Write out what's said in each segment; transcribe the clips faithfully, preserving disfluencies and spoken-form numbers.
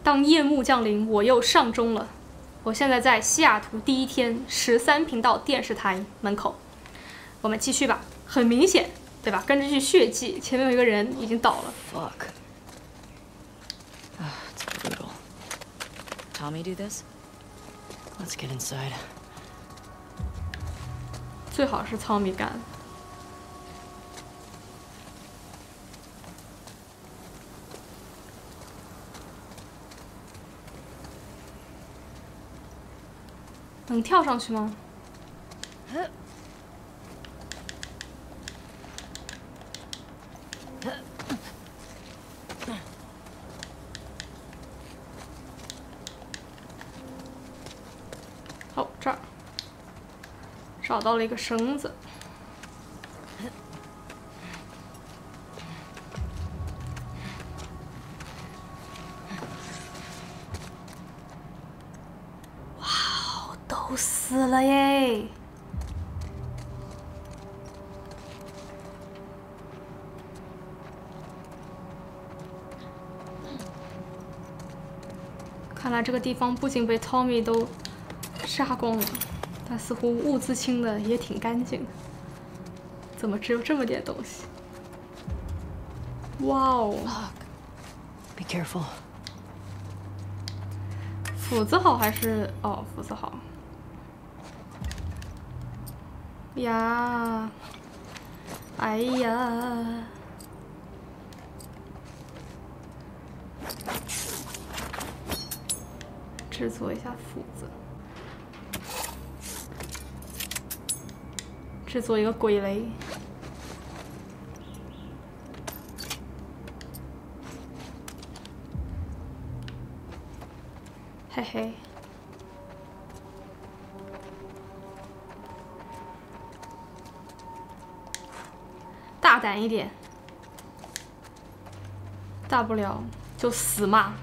当夜幕降临，我又上钟了。我现在在西雅图第一天十三频道电视台门口。我们继续吧。很明显，对吧？跟着去血迹，前面有一个人已经倒了。 Fuck. Ah, it's brutal. Tommy do this? Let's get inside. 最好是糙米干。能跳上去吗？哦，这儿找到了一个绳子。都死了耶！看来这个地方不仅被 Tommy 都杀光了，他似乎物资清的也挺干净的。怎么只有这么点东西？哇哦 ！Be careful. 斧子好还是哦，斧子好。呀，哎呀！制作一下斧子，制作一个鬼雷。嘿嘿。大胆一点，大不了就死嘛。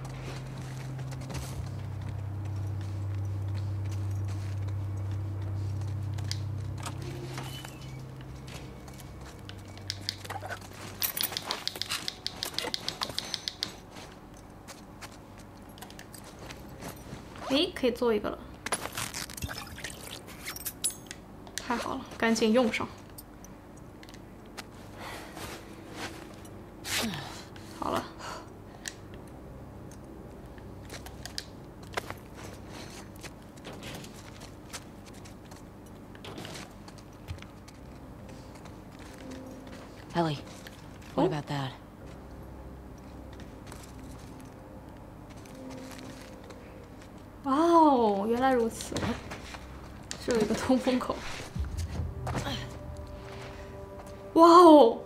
诶，可以做一个了，太好了，赶紧用上。好了。 Ellie, what about that? 哇哦，原来如此，这有一个通风口。哇哦，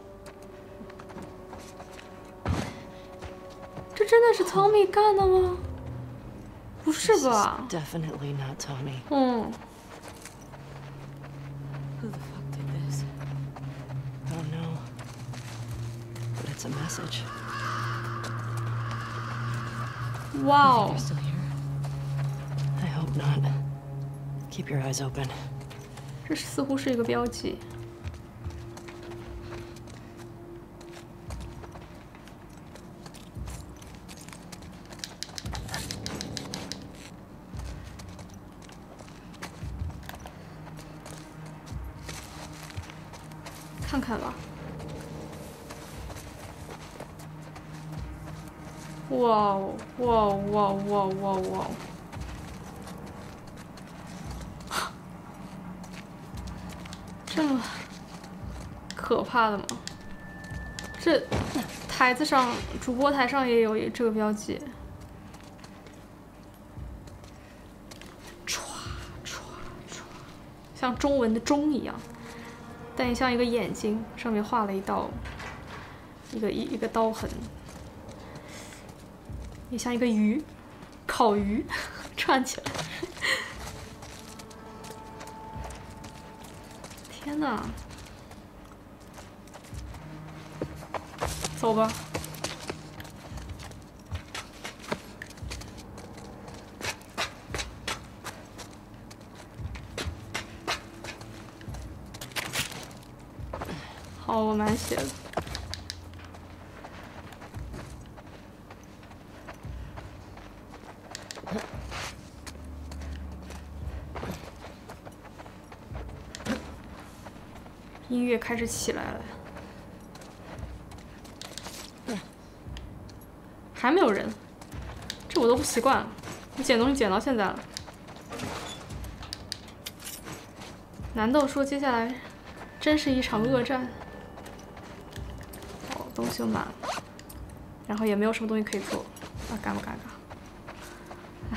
这真的是 Tommy 干的吗？不是吧 ？Definitely not Tommy. 嗯。 Who the fuck did this? I don't know. But it's a message. 哇哦 You're still here? I hope not. Keep your eyes open. 这似乎是一个标记。看看吧。哇哦哇哦哇哦哇哦哇哦哇哦！这么可怕的吗？这台子上，主播台上也有这个标记。歘歘歘，像中文的“中”一样。但也像一个眼睛，上面画了一道一个一一个刀痕，也像一个鱼，烤鱼串起来。天哪！走吧。好，我满血了。 音乐开始起来了，还没有人，这我都不习惯了。你捡东西捡到现在了，难道说接下来真是一场恶战？哦，东西又满了，然后也没有什么东西可以做，啊，尴不尴尬？唉。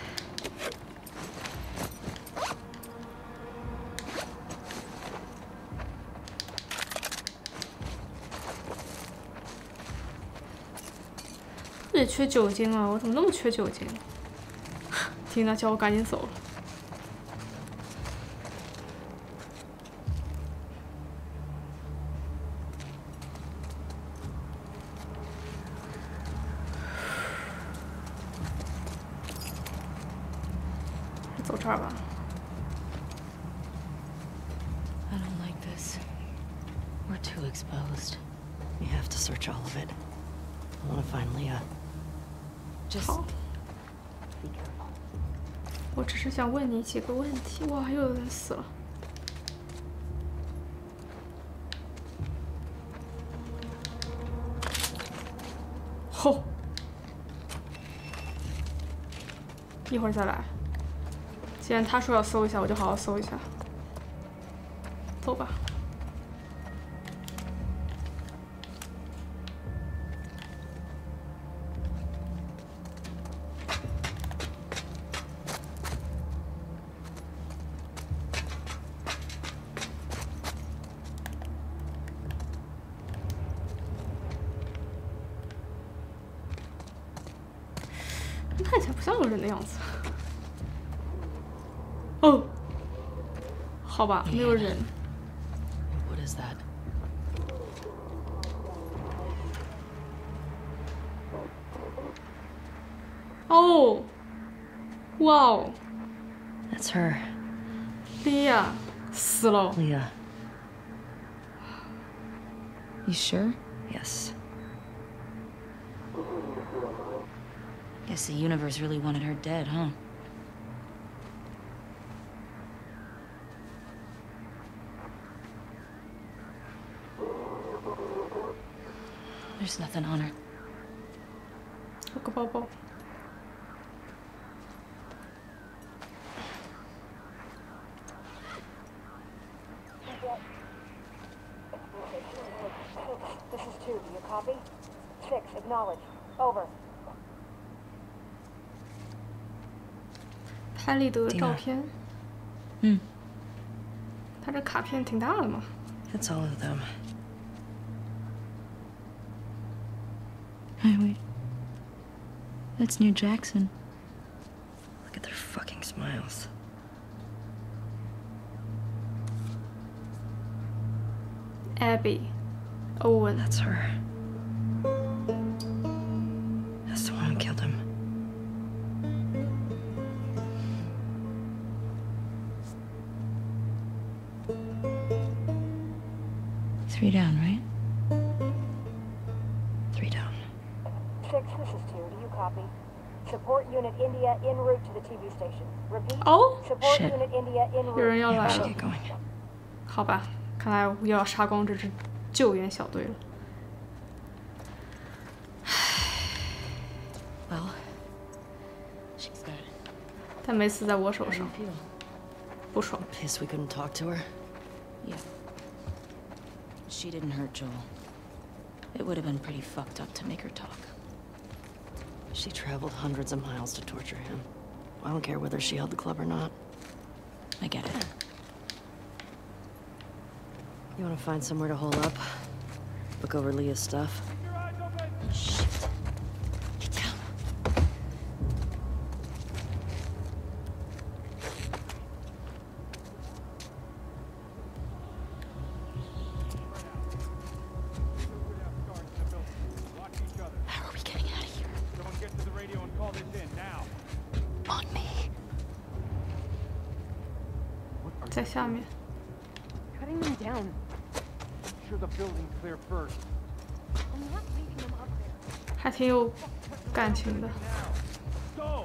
也缺酒精啊！我怎么那么缺酒精？缇娜叫我赶紧走了。走这儿吧。 I don't like this. We're too exposed. We have to search all of it. I want to find Leah. Just 好，我只是想问你几个问题。哇，又有人死了。吼，一会儿再来。既然他说要搜一下，我就好好搜一下。走吧。 看起来不像有人的样子。哦，好吧，没有人。 What is that? Oh, wow. That's her. Leah 死了。 Leah. You sure? Yes. Guess the universe really wanted her dead, huh? There's nothing on her. 有个包包。 This is two. Do you copy? Six. Acknowledge. Over. 拍立得的照片。 嗯。 他这卡片挺大的嘛。 That's all of them. Hey, wait. That's near Jackson. Look at their fucking smiles. Abby, Owen. That's her. That's the one who killed him. Three down, right? Three down. Six, this is two. Do you copy? Support Unit India en route to the T V station. Repeat. Oh, Support shit. Unit India en 有人 route. 要 Yeah, 来 we should 了。 get going. 好吧，看来又要杀光这支救援小队了。 Well, she's dead. 但没死在我手 How do 上 you，feel? 不爽。 Pissed we couldn't talk to her? Yeah. She didn't hurt Joel. It would have been pretty fucked up to make her talk. She traveled hundreds of miles to torture him. I don't care whether she held the club or not. I get it. You want to find somewhere to hole up? Look over Leah's stuff? Shit. Get down. How are we getting out of here? Someone get to the radio and call this in now. On me. 在下面。 Cutting them down. Make sure the building's clear first. I'm not leaving them up there. 还挺有感情的。 Go!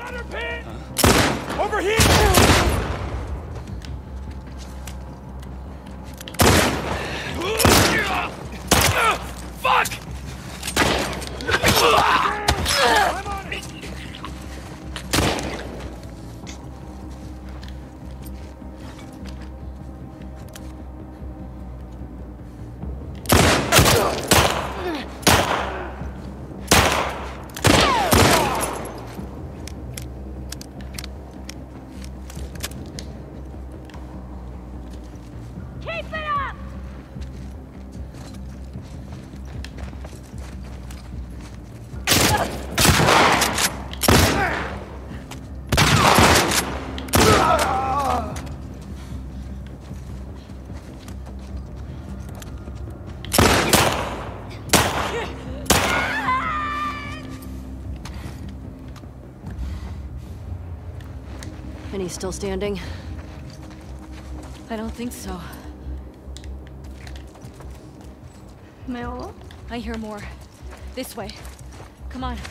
Got her, Pete! Over here! Fuck! I'm on it! Keep it up! Penny's still standing? I don't think so. 没有了。 I hear more. This way. Come on.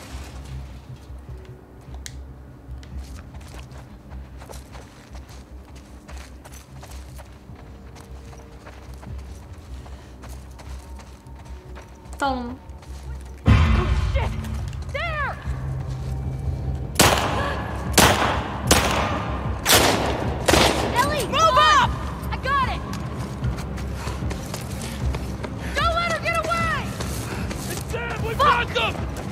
到了吗？ Shit! There! Ellie! Move up! I got it! Don't let her get away! It's Sam! We got them!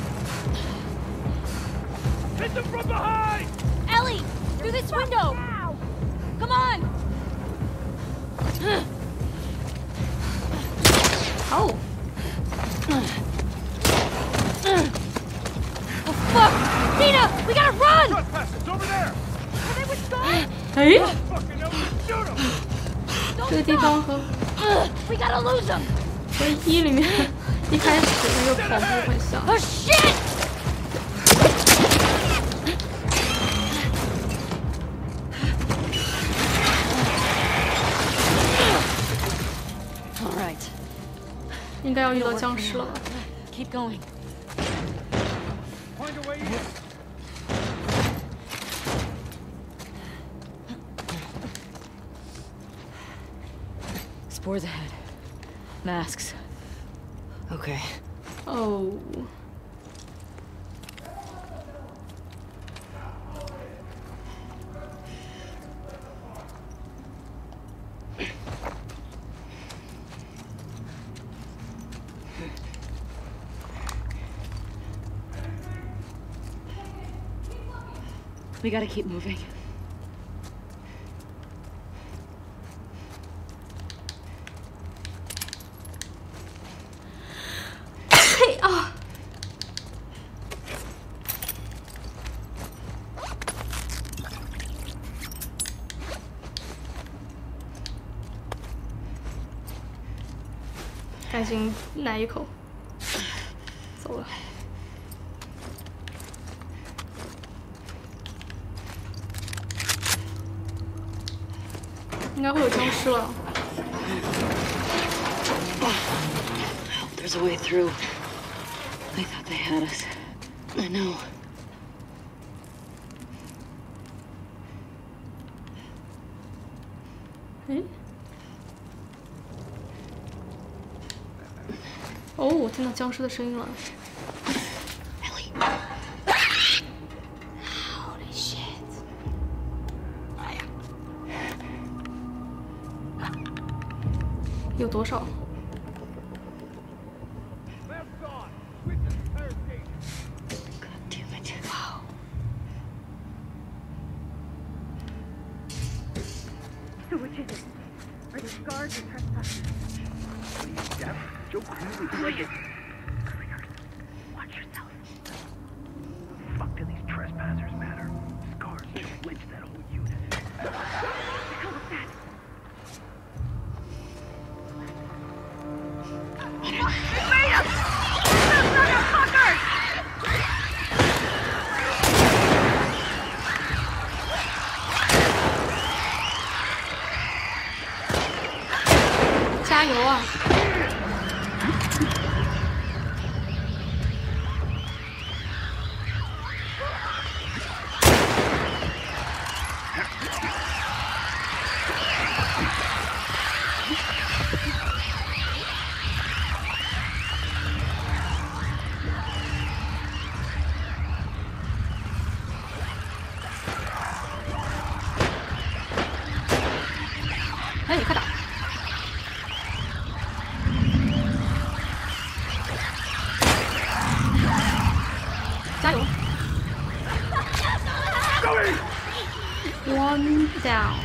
Hit them from behind! Ellie! Through this window! Now! Come on! Oh， Oh fuck! Nina! We gotta run! Trespassers over there! Are they withdrawn? 哎， Fucking hell, shoot them! 这个地方和 We gotta lose them! 和一里面一开始那个跑步很像。 Oh shit! All right. 应该要遇到僵尸了吧？ Keep going. Find a way in! Spores ahead. Masks. Okay. 哦， We gotta keep moving. 嘿啊！ 赶紧来一口，走了。应该会有僵尸了。 There's a way through. I thought they had us. I know. Eh? 哦，我听到僵尸的声音了。 Holy shit. 有多少？ Left gone! Switch the entire station! God damn it. Wow. So which is it? Are these guards or trespassers? What are you, deaf? Joe clearly like it. Watch yourself. Fuck do these trespassers matter? Scars just lynched that whole unit. The hell was that? It's Maya! Those motherfuckers! 加油啊！ Ellie! 哎，快打！加油 ！One down。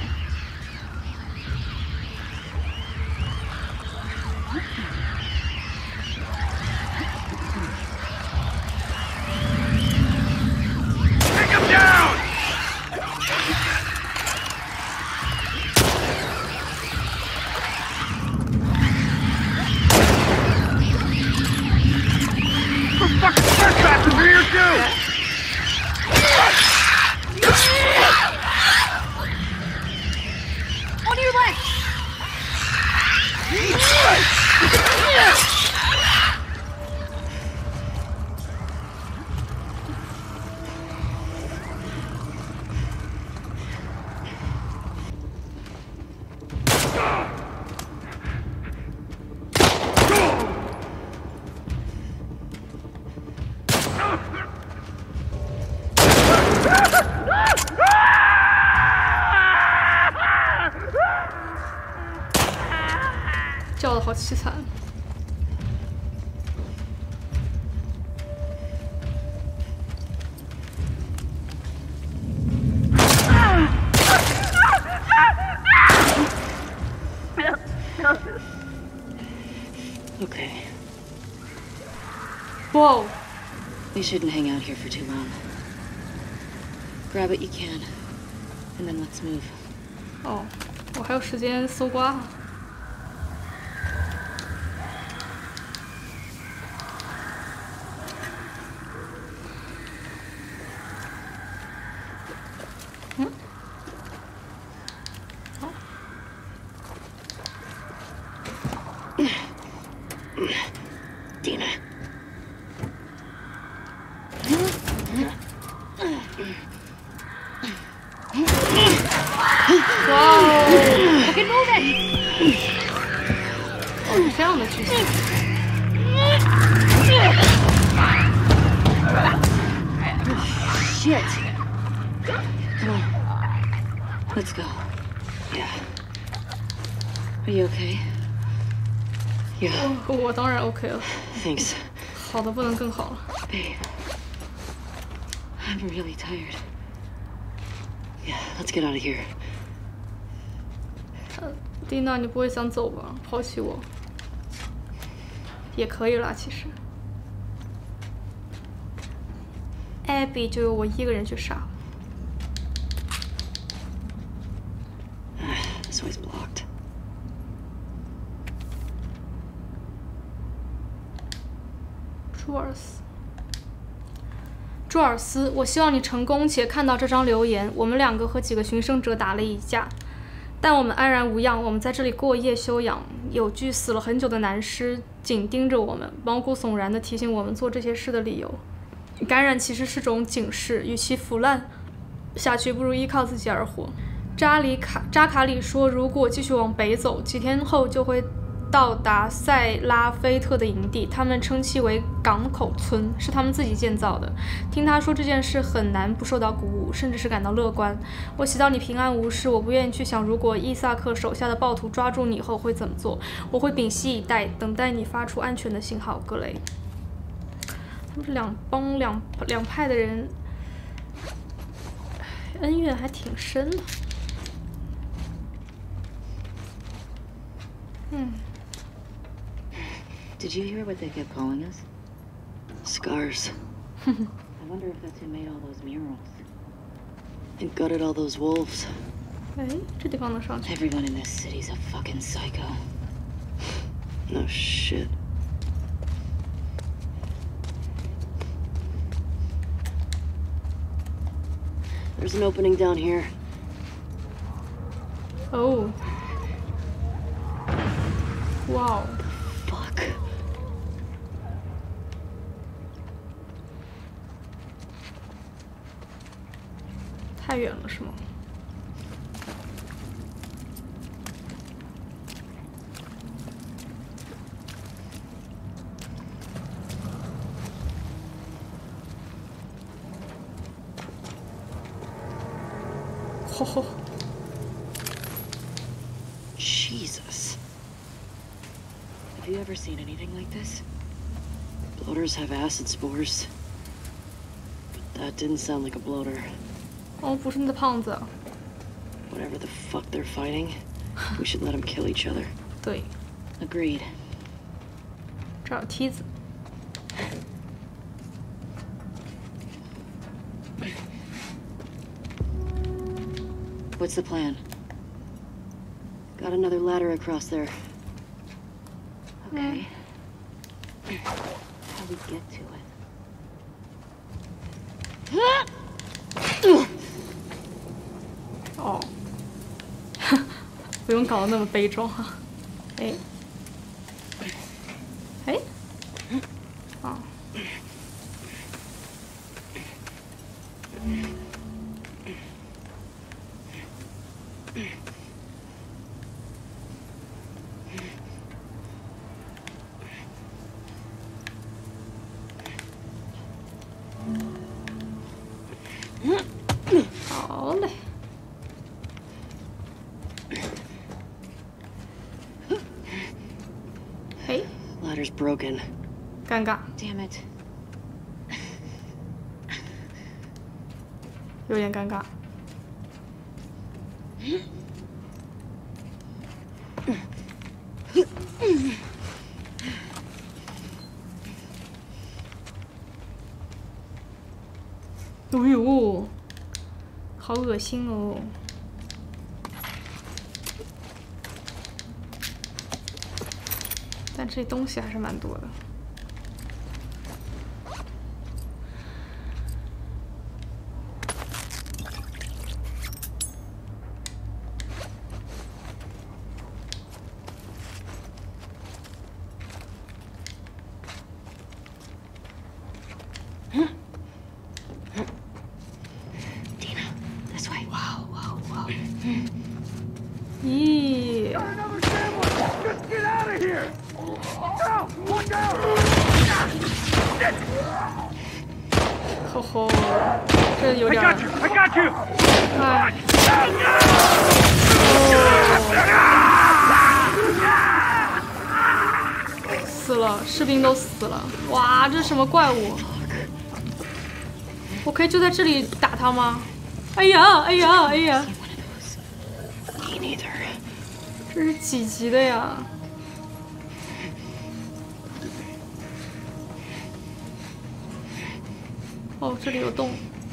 Take him down! The fucking trespassers are here too! On your left! 叫的好凄惨。 Okay. Whoa. We shouldn't hang out here for too long. Grab what you can, and then let's move. 哦，我还有时间搜刮。嗯？好。 Dina. Wow! Okay, move it! 哦，是这样的剧情。 Shit! Come on. Let's go. Yeah. Are you okay? Yeah. 我我当然 OK 了。 Thanks. 好的不能更好了。 Babe. I'm really tired. Yeah, let's get out of here. 呃，蒂娜，你不会想走吧？抛弃我？也可以啦，其实。Abby 就由我一个人去杀了。 This way's blocked. 朱尔斯，朱尔斯，我希望你成功且看到这张留言。我们两个和几个寻生者打了一架，但我们安然无恙。我们在这里过夜休养。有具死了很久的男尸紧盯着我们，毛骨悚然地提醒我们做这些事的理由。感染其实是种警示，与其腐烂下去，不如依靠自己而活。扎里卡扎卡里说，如果继续往北走，几天后就会到达塞拉菲特的营地，他们称其为港口村，是他们自己建造的。听他说这件事，很难不受到鼓舞，甚至是感到乐观。我祈祷你平安无事。我不愿意去想，如果伊萨克手下的暴徒抓住你后会怎么做。我会屏息以待，等待你发出安全的信号，格雷。他们这两帮两两派的人恩怨还挺深的。嗯。 Did you hear what they kept calling us? Scars. I wonder if that's who made all those murals. And gutted all those wolves. 哎，这地方能上去？ Everyone in this city's a fucking psycho. No shit. There's an opening down here. Oh. Wow. Fuck. 太远了是吗？吼吼！ Shit. you ever seen anything like this? Bloaters have acid spores. But that didn't sound like a bloater. 哦，不是那个胖子。 Whatever the fuck they're fighting, we should let them kill each other. 对。 Agreed. 这儿有梯子。 What's the plan? Got another ladder across there. Okay. How do we get to it? 哦，不用搞得那么悲壮哈。哎，哎，啊。 好嘞。嘿 Ladder's broken. 尴尬。 Damn it. 有点尴尬。哎呦，好恶心哦！但这东西还是蛮多的。 咦！ 吼吼，这有点……哎，哦，死了，士兵都死了！哇，这是什么怪物？我可以就在这里打他吗？哎呀，哎呀，哎呀！ 这是几级的呀？哦，这里有洞。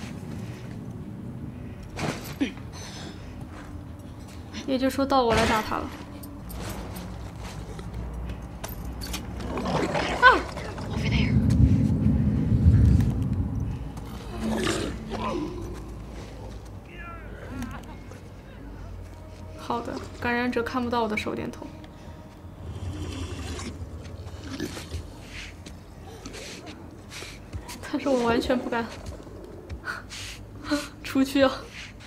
也就是说，到我来打他了。啊 ！Over there. 好的，感染者看不到我的手电筒。但是我完全不敢出去啊！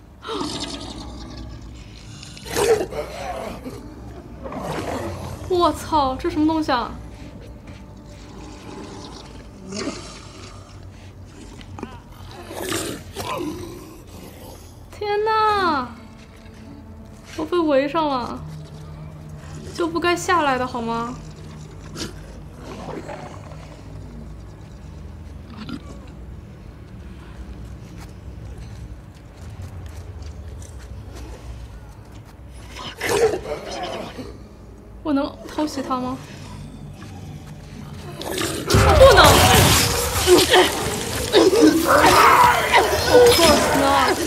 我操，这什么东西啊？天哪！ 我被围上了，就不该下来的好吗？我能偷袭他吗？不能。Of course not.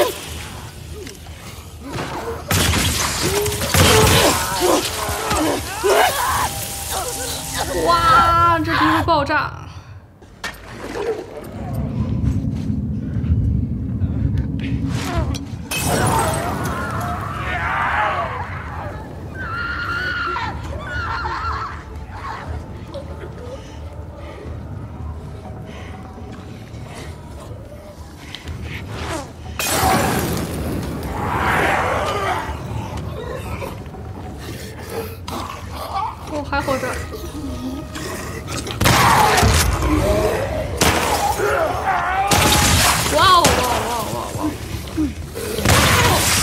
哇，这敌会爆炸！我还活着。哇哦哇哦哇哦哇哦哇哦！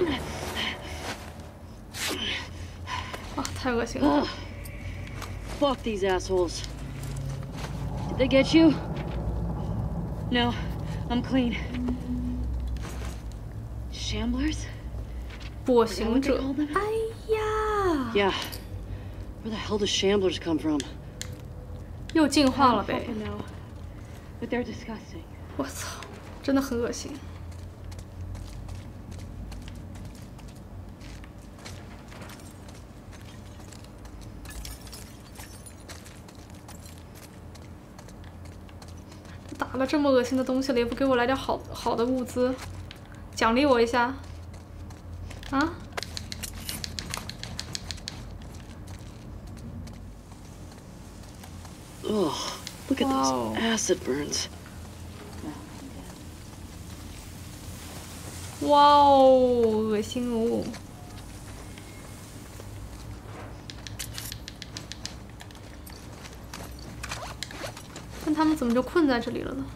啊，太恶心了！ Fuck these assholes. Did they get you? No, I'm clean. Shamblers? 跛行者。 哎呀 Yeah. Where the hell do shamblers come from? 又进化了呗！ No. But they're disgusting. 我操，真的很恶心。 打了这么恶心的东西了，也不给我来点好好的物资，奖励我一下，啊？ Ugh, look at Wow. those acid burns. 哇哦，恶心哦！但他们怎么就困在这里了呢？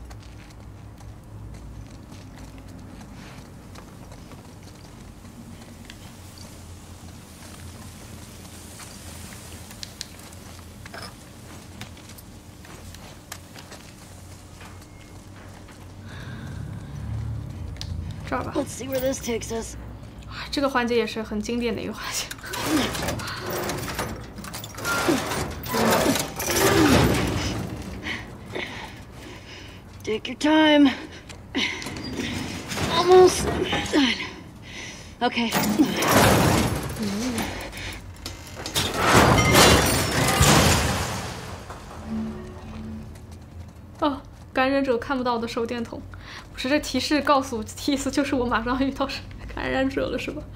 这儿吧。 Let's see where this takes us. 这个环节也是很经典的一个环节。 Take your time. Almost done. Okay. 哦，感染者看不到我的手电筒，不是这提示告诉我，意思就是我马上遇到感染者了，是吧？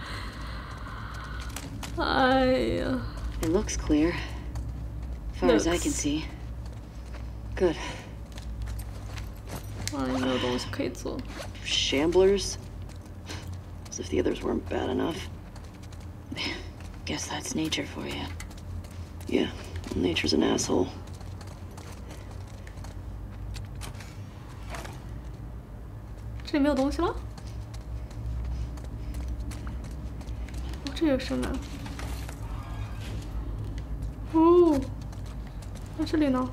哎呀 It looks clear. As far as I can see. Good. 哎，没有东西可以做。 Shamblers? As if the others weren't bad enough. Guess that's nature for you. Yeah, nature's an asshole. 这里没有东西了？哦，这有生门。哦，那这里呢？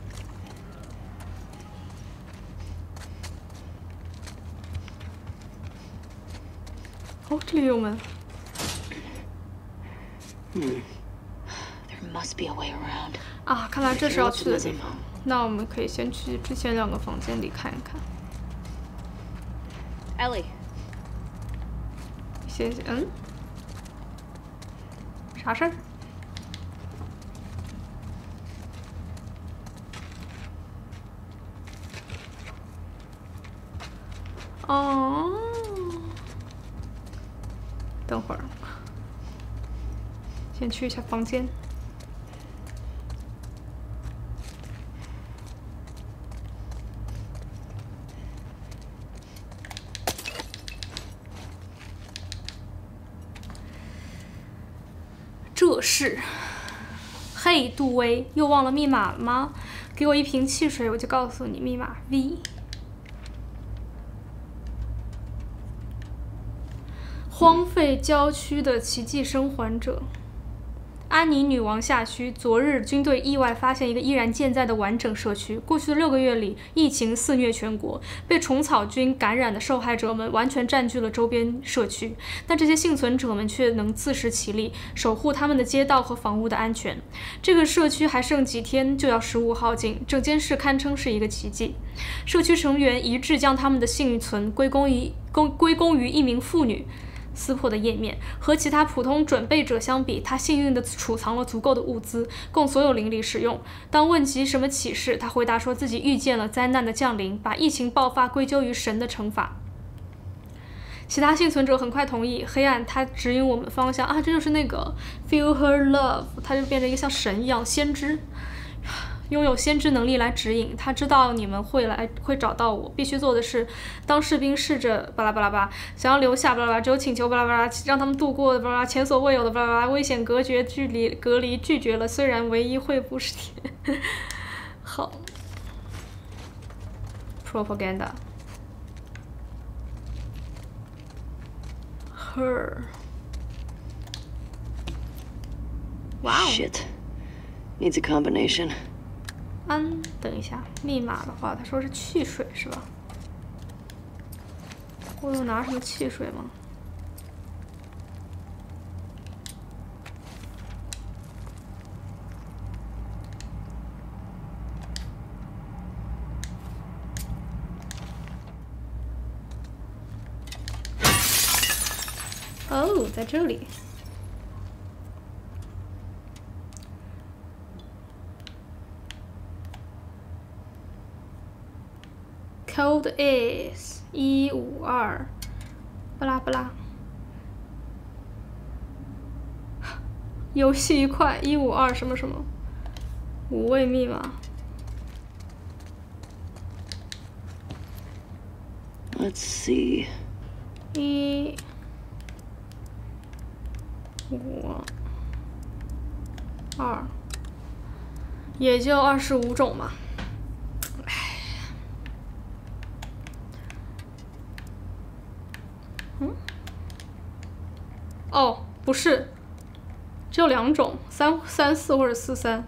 哦，这里有门。 Hmm. There must be a way around. 啊，看来这是要去的地方。那我们可以先去之前两个房间里看一看。 Ellie. 谢谢，嗯，啥事儿？哦，等会儿，先去一下房间。 这是，嘿，杜威，又忘了密码了吗？给我一瓶汽水，我就告诉你密码 V。荒废郊区的奇迹生还者。 安妮女王下区，昨日军队意外发现一个依然健在的完整社区。过去的六个月里，疫情肆虐全国，被虫草菌感染的受害者们完全占据了周边社区，但这些幸存者们却能自食其力，守护他们的街道和房屋的安全。这个社区还剩几天就要食物耗尽，整件事堪称是一个奇迹。社区成员一致将他们的幸存归功于归归功于一名妇女。 撕破的页面和其他普通准备者相比，他幸运地储藏了足够的物资，供所有邻里使用。当问及什么启示，他回答说自己预见了灾难的降临，把疫情爆发归咎于神的惩罚。其他幸存者很快同意，黑暗它指引我们方向啊，这就是那个 Feel Her Love， 它就变成一个像神一样先知。 拥有先知能力来指引，他知道你们会来，会找到我。必须做的是，当士兵试着巴拉巴拉巴，想要留下巴拉巴拉，只有请求巴拉巴拉，让他们度过巴拉巴拉前所未有的巴拉巴拉危险隔绝距离隔离拒绝了。虽然唯一会不是你，好 ，propaganda， her。哇哦！ Shit. Needs a combination. 安，等一下，密码的话，他说是汽水是吧？我有拿什么汽水吗？哦，在这里。 Code is 一五二，不啦不啦。游戏一块一五二什么什么，五位密码。 Let's see. 一五二，也就二十五种嘛。 哦，不是，只有两种，三三四或者四三。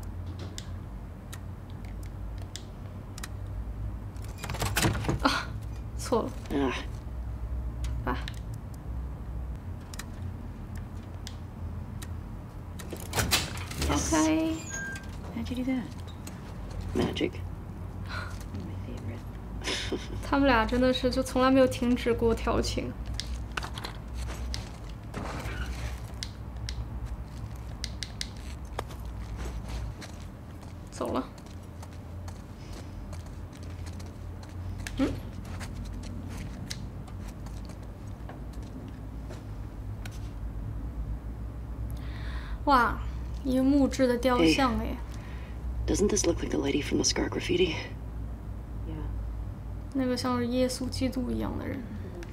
啊，错了。 Ah. 吧。OK。 How'd you do that? Magic. My favorite. 他们俩真的是就从来没有停止过调情。 走了。嗯。哇，一个木质的雕像哎。 Doesn't this look like the lady from the scar graffiti? Yeah. 那个像是耶稣基督一样的人。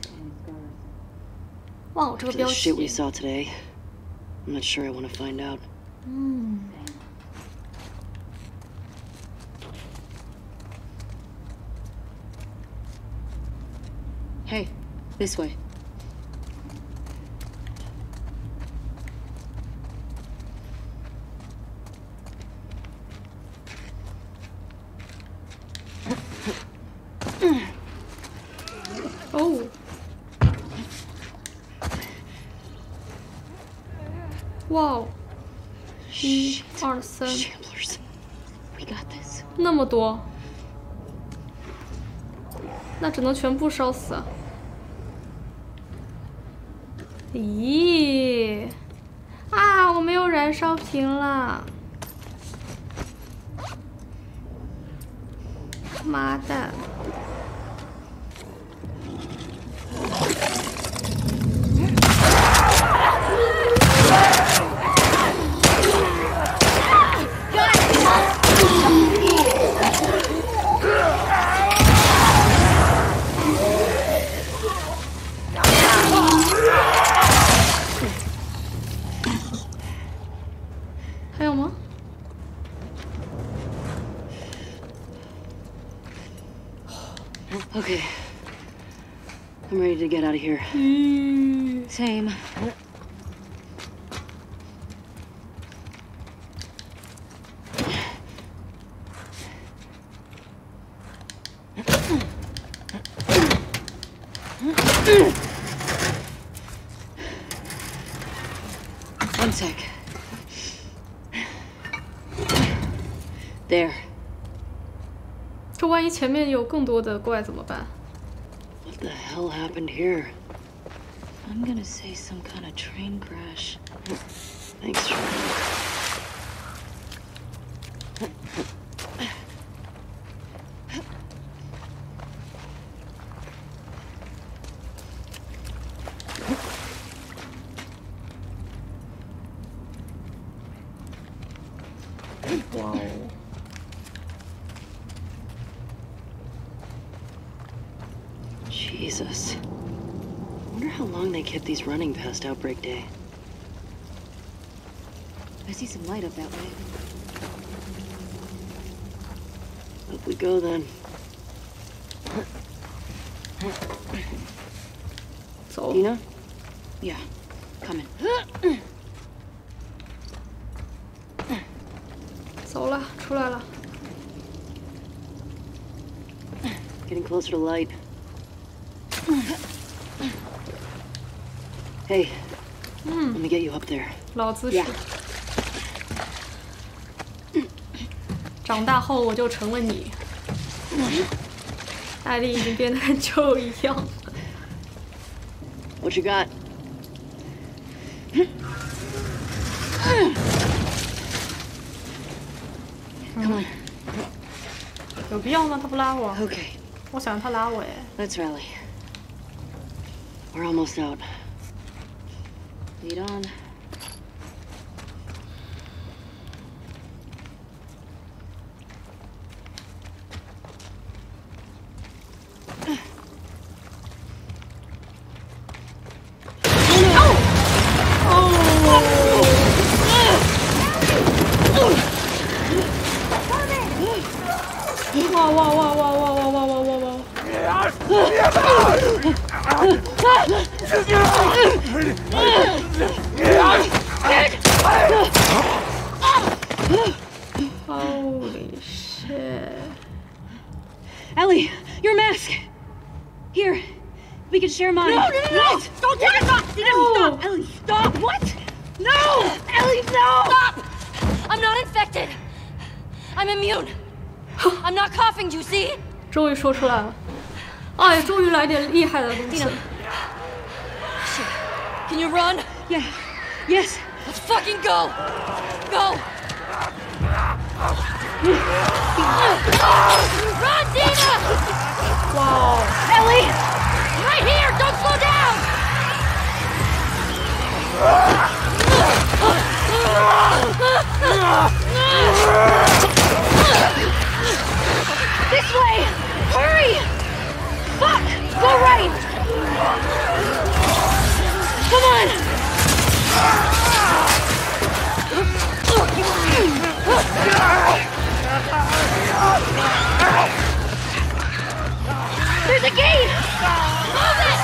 哇，我这个 After 标 the 题。 shit we saw today, I'm not sure I want to find out. 嗯。 Hey, this way. Oh. 哇哦！一、二、三， Shamblers. We got this. 那么多，那只能全部烧死啊！咦，啊，我没有燃烧瓶了，妈蛋！ 还有吗？ Okay. I'm ready to get out of here. Same. One sec. There. 这万一前面有更多的怪怎么办？ What the hell happened here? I'm gonna say some kind of train crash. Thanks, Charlie. 哇哦！ Jesus. Wonder how long they kept these running past Outbreak Day. I see some light up that way. Up we go then. 走。 Dina, Yeah, coming. 走了，出来了。 Getting closer to light. Hey, let me get you up there. 老姿势。 Yeah. 长大后我就成了你。艾莉已经变得跟旧一样。 What you got? Come on. 有必要吗？他不拉我。 Okay, 我想他拉我哎。 let's rally. We're almost out. Lead on. Holy shit. Ellie, your mask! Here, we can share mine. No, no, no, no! Don't take it off! Stop! Ellie, stop! What? No! Ellie, no! Stop! I'm not infected. I'm immune. I'm not coughing, you see? 终于说出来了。哎，终于来点厉害的东西。 Can you run? Yeah. Yes. Let's fucking go! Go! Run, Dina! Wow. Ellie! Right here! Don't slow down! This way! Hurry! Fuck! Go right! Come on! There's a gate! Move it!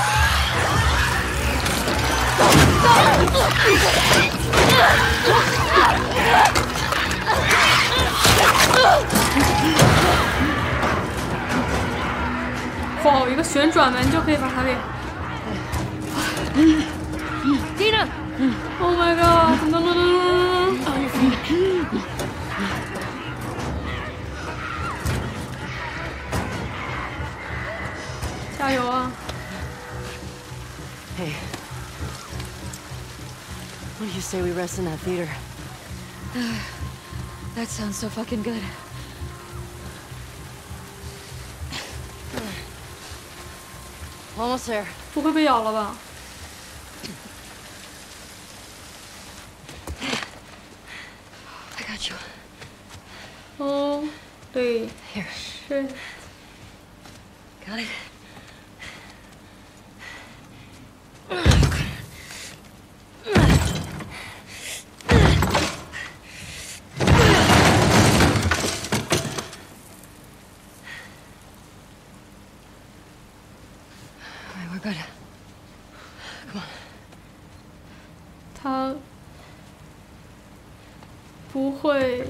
哇，有一个旋转门就可以把它给。 Dina! Oh my god! No no no no no! 加油啊！ Hey. What do you say we rest in that theater? That sounds so fucking good. Almost there. 不会被咬了吧？ I got you. 哦，对， Here. 是。 Got it? Alright, we're good. Come on. 他不会。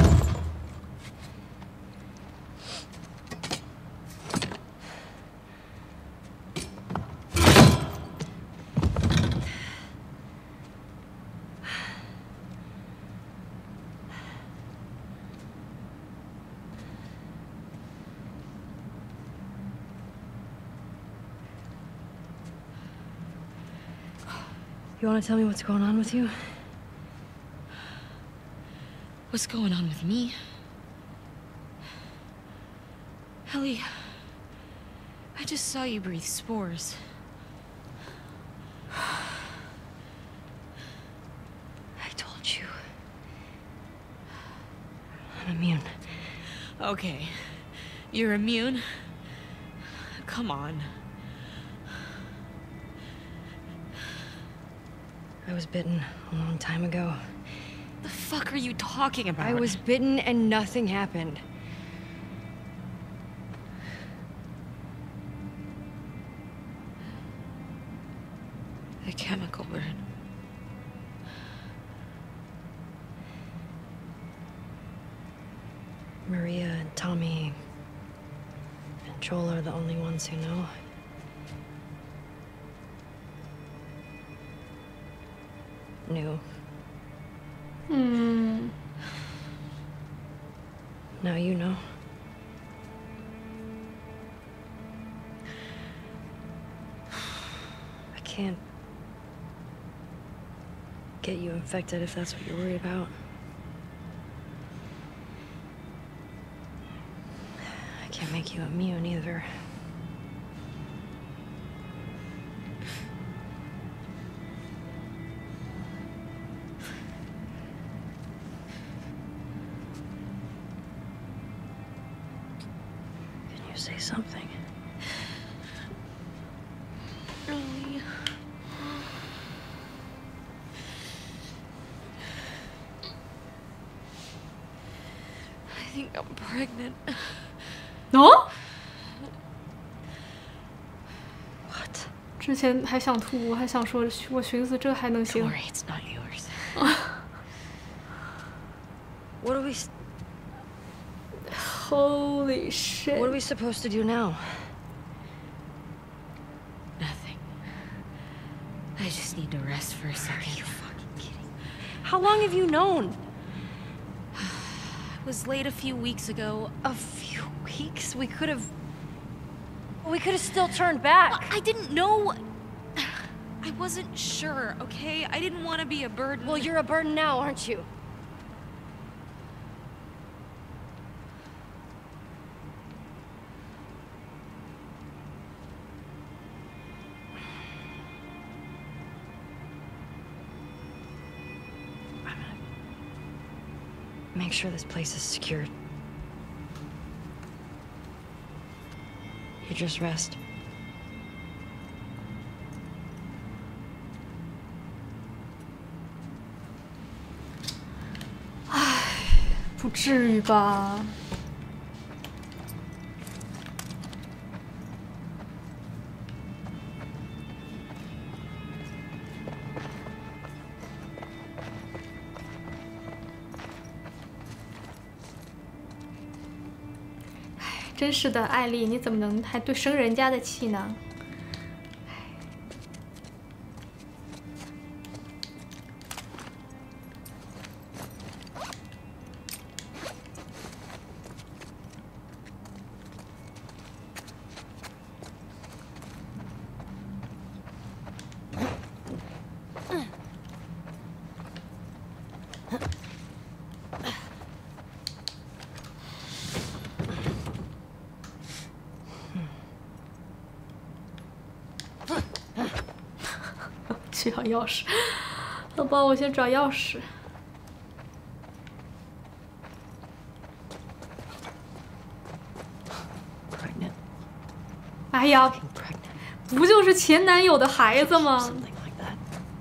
You want to tell me what's going on with you? What's going on with me? Ellie, I just saw you breathe spores. I told you. I'm immune. Okay, you're immune? Come on. I was bitten a long time ago. The fuck are you talking about? I was bitten and nothing happened. The chemical burn. Maria and Tommy and Joel are the only ones who know. Knew. Hmm. Now you know. I can't get you infected if that's what you're worried about. I can't make you immune either. Can you say something? Really? I think I'm pregnant. 哦， What? 之前还想吐，我还想说，我寻思这还能 Don't 行。 worry, it's not yours. What are we s- Holy shit！ What are we supposed to do now? Nothing. I just need to rest for a second. Are you fucking kidding? How long have you known? It was late a few weeks ago. A few weeks? We could have. We could have still turned back. I didn't know. I wasn't sure, okay? I didn't want to be a burden. Well, you're a burden now, aren't you? I'm gonna make sure this place is secured. You just rest. 不至于吧？唉，真是的，艾丽，你怎么能还对生人家的气呢？ 需要钥匙，好吧，我先找钥匙。 Pregnant. 哎呀， Pregnant. 不就是前男友的孩子吗？ Something like that.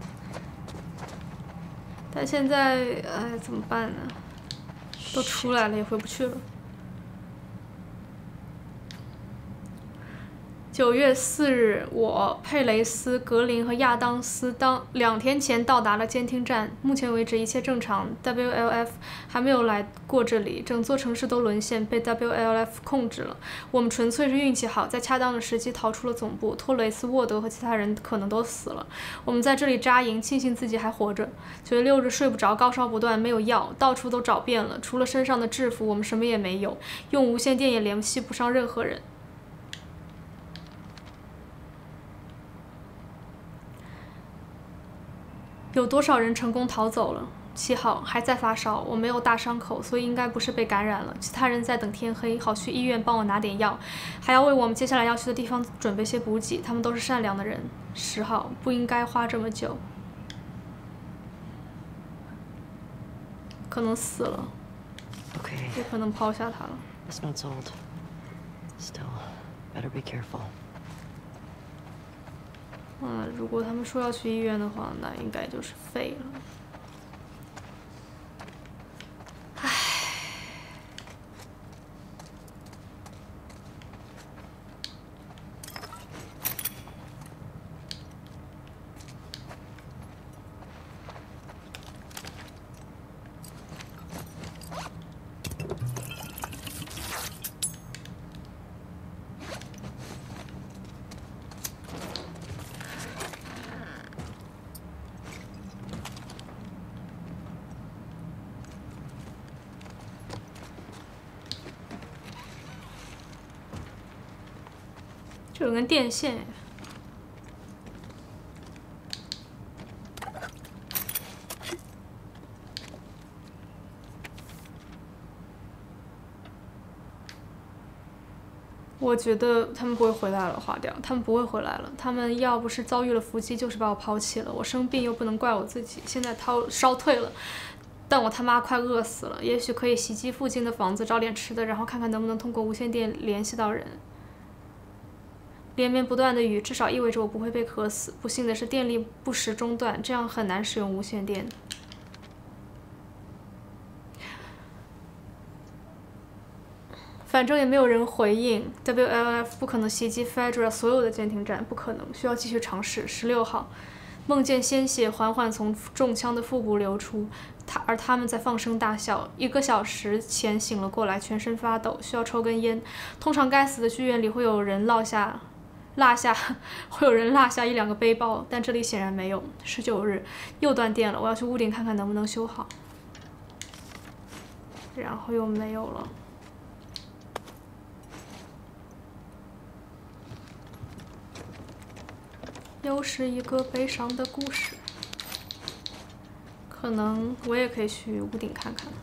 但现在，哎，怎么办呢？都出来了，也回不去了。九月四日，我、佩雷斯、格林和亚当斯当两天前到达了监听站。目前为止一切正常 ，W L F 还没有来过这里，整座城市都沦陷，被 W L F 控制了。我们纯粹是运气好，在恰当的时机逃出了总部。托雷斯、沃德和其他人可能都死了。我们在这里扎营，庆幸自己还活着。九月六日睡不着，高烧不断，没有药，到处都找遍了，除了身上的制服，我们什么也没有。用无线电也联系不上任何人。 有多少人成功逃走了？七号还在发烧，我没有大伤口，所以应该不是被感染了。其他人在等天黑，好去医院帮我拿点药，还要为我们接下来要去的地方准备些补给。他们都是善良的人。十号不应该花这么久，可能死了， Okay. 也可能抛下他了。 This note's old. Still, better be careful. 嗯，如果他们说要去医院的话，那应该就是废了。唉， 这有根电线。我觉得他们不会回来了，划掉，他们不会回来了。他们要不是遭遇了伏击，就是把我抛弃了。我生病又不能怪我自己，现在掏烧退了，但我他妈快饿死了。也许可以袭击附近的房子，找点吃的，然后看看能不能通过无线电联系到人。连绵不断的雨至少意味着我不会被渴死。不幸的是，电力不时中断，这样很难使用无线电。反正也没有人回应 ，W L F 不可能袭击 Fedra 所有的监听站，不可能，需要继续尝试。十六号，梦见鲜血缓缓从中枪的腹部流出，他而他们在放声大笑。一个小时前醒了过来，全身发抖，需要抽根烟。通常该死的剧院里会有人落下。落下会有人落下一两个背包，但这里显然没有。十九日又断电了，我要去屋顶看看能不能修好。然后又没有了。又是一个悲伤的故事。可能我也可以去屋顶看看。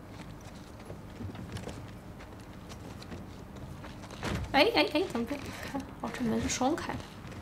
哎哎哎，怎么被开？哦，这门是双开的。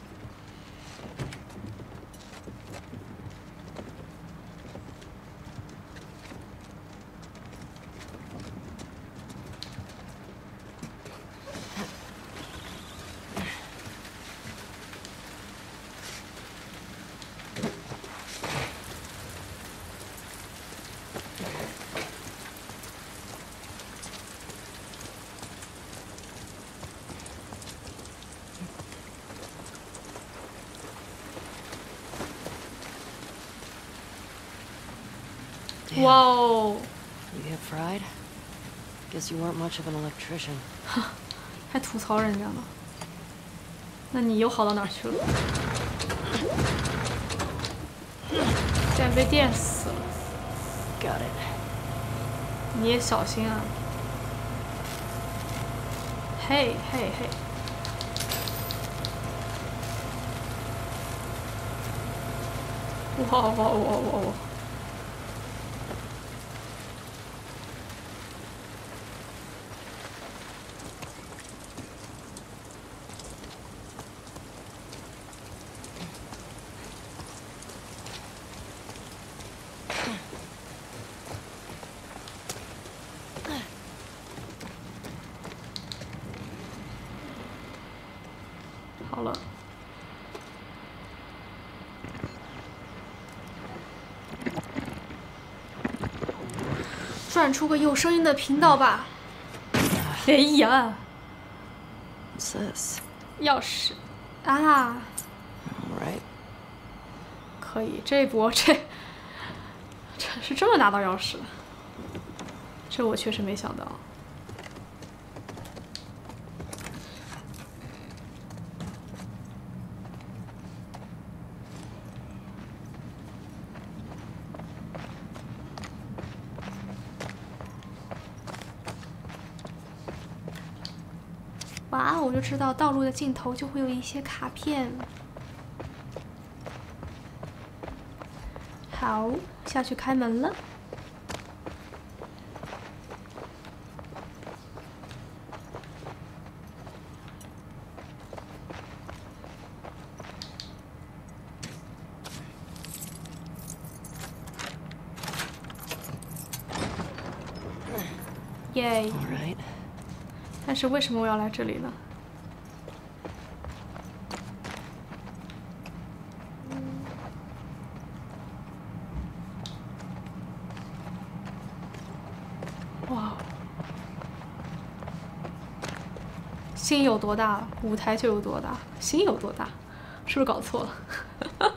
哇哦！ You get fried? Guess you weren't much of an electrician. 还吐槽人家呢？那你又好到哪儿去了？竟然被电死了！ Got it. 你也小心啊！嘿嘿嘿！哇哇哇哇哇！ 好了，转出个有声音的频道吧。哎呀 What's this? 钥匙啊， All right. 可以，这一波这这是这么拿到钥匙的，这我确实没想到。 哇，我就知道道路的尽头就会有一些卡片。好，下去开门了。耶！ All right. 但是为什么我要来这里呢？哇！心有多大，舞台就有多大。心有多大，是不是搞错了？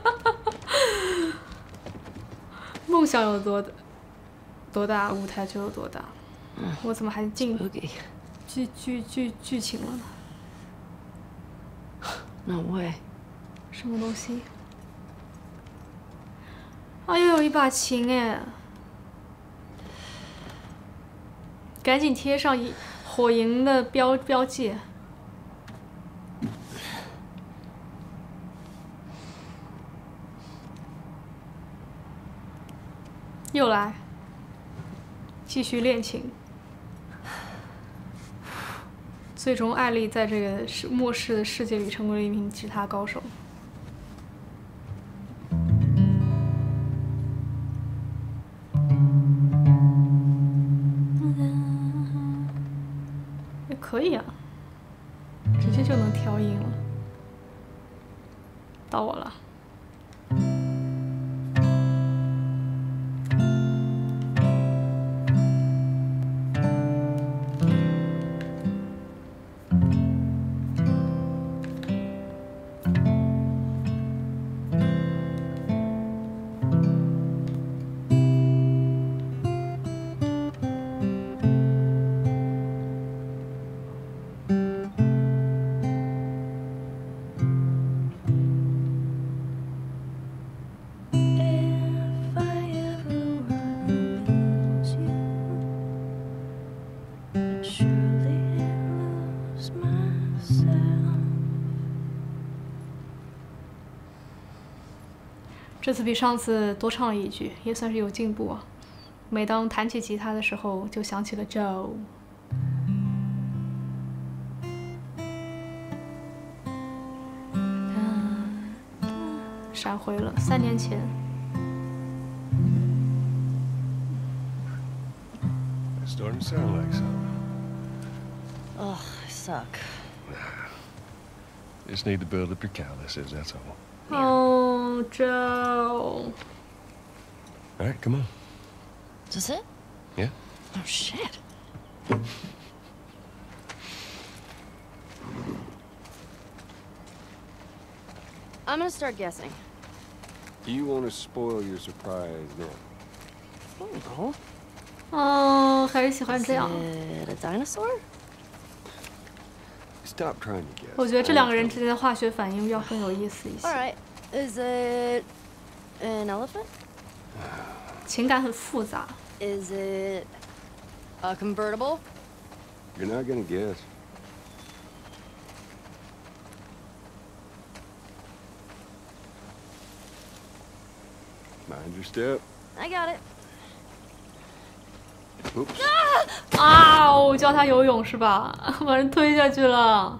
梦想有多多大，舞台就有多大。我怎么还进？ Spooky. 剧剧剧剧情了呢 No way. 什么东西？啊，又有一把琴哎！赶紧贴上一火营的标标记。 又来，继续练琴。最终，艾丽在这个世末世的世界里成为了一名吉他高手。也可以啊，直接就能调音了。到我了。这次比上次多唱了一句，也算是有进步啊。每当弹起吉他的时候，就想起了 Joe。闪回了三年前。 It's starting to sound like something. Ugh, I suck. Just need to build up your calluses, that's all. Oh, Joe. All right, come on. Is this it? Yeah. Oh, shit. I'm gonna start guessing. Do you want to spoil your surprise now? I don't know. 哦，还是喜欢这样。 Is it a dinosaur? Stop trying to guess. 我觉得这两个人之间的化学反应要更有意思一些。 All right. Is it an elephant? 情感很复杂。 Is it a convertible? You're not gonna guess. Mind your step. I got it. Oops. 啊！我教他游泳是吧？把人推下去了。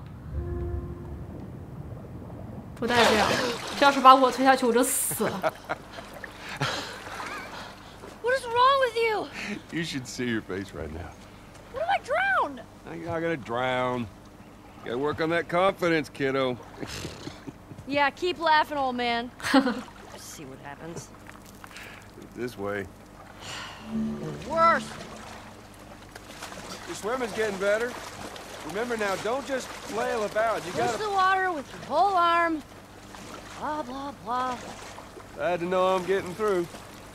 不带这样，这要是把我推下去，我就死了。 What is wrong with you? You should see your face right now. What if I drown? You're not gonna drown. You gotta work on that confidence, kiddo. Yeah, keep laughing, old man. Just see what happens. This way. Worse. Your swimming's getting better. Remember now, don't just flail about. You Push gotta. the water with your whole arm. Blah, blah, blah. Glad to know I'm getting through.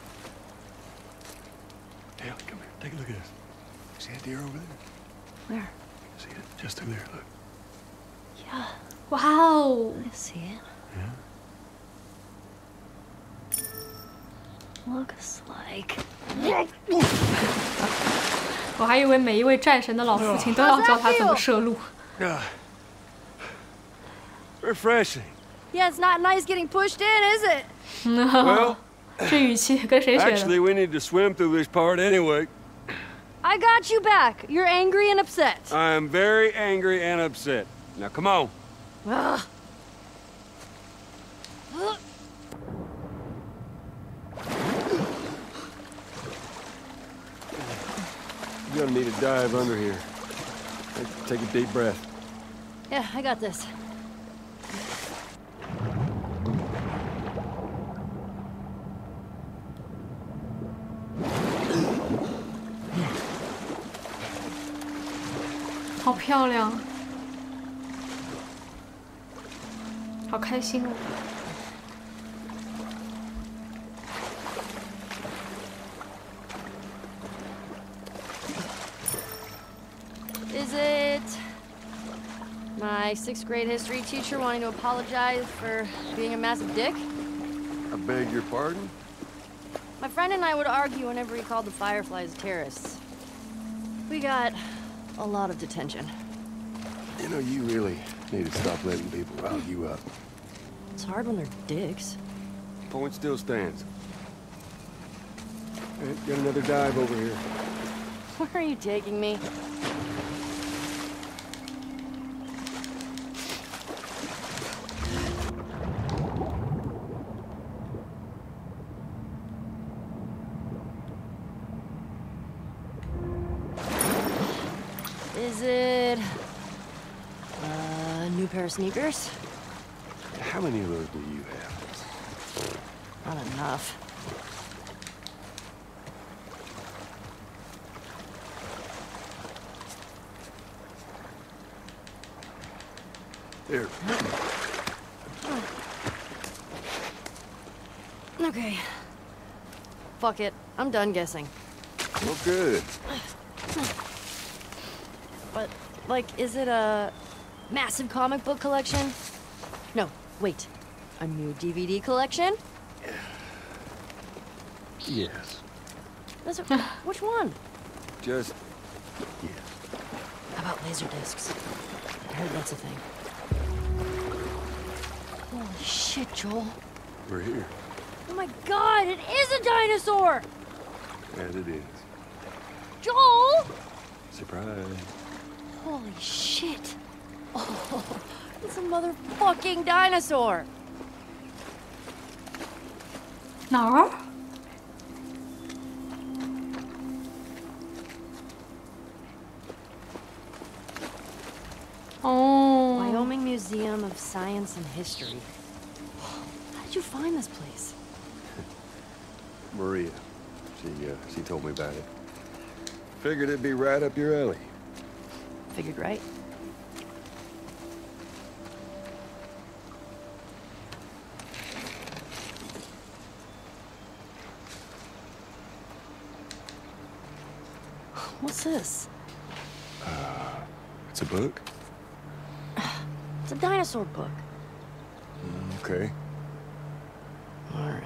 Taylor, come here. Take a look at this. See that deer over there? Where? See it? Just through there. Look. Yeah, 哇哦！ I see it. Yeah. Looks like. 我还以为每一位战神的老父亲都要教他怎么射路。 Yeah. Refreshing. Yeah, it's not nice getting pushed in, is it? Well, 这语气跟谁学的？ actually, we need to swim through this part anyway. I got you back. You're angry and upset. I am very angry and upset. Now, come on. Ugh. You're gonna need a dive under here. Take a deep breath. Yeah, I got this. 好漂亮，好开心哦！ Is it my sixth grade history teacher wanting to apologize for being a massive dick? I beg your pardon? My friend and I would argue whenever he called the Fireflies terrorists. We got a lot of detention. You know, you really need to stop letting people rile you up. It's hard when they're dicks. Point still stands. Hey, got another dive over here. Where are you taking me? Is it a new pair of sneakers? How many of those do you have? Not enough. There. Okay. Fuck it. I'm done guessing. Well, good. But, like, is it a massive comic book collection? No, wait. A new D V D collection? Yes. That's a, which one? Just... yes. How about laser discs? I heard that's a thing. Holy shit, Joel. We're here. Oh my god, it is a dinosaur! And it is. Joel! Surprise. Holy shit. Oh, it's a motherfucking dinosaur! No. Oh. Wyoming Museum of Science and History. How did you find this place? Maria. She, uh, she told me about it. Figured it'd be right up your alley. Figured right. What's this? It's a book? It's a dinosaur book. Okay. All right.